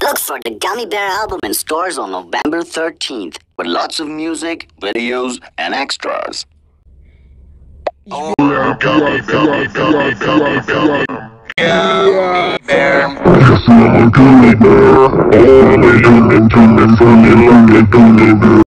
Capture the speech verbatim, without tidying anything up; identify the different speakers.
Speaker 1: Look for the Gummy Bear album in stores on November thirteenth with lots of music, videos, and extras.
Speaker 2: Oh, gummy, gummy, gummy, gummy, gummy. Gummy bear.
Speaker 3: Gummy bear. Oh,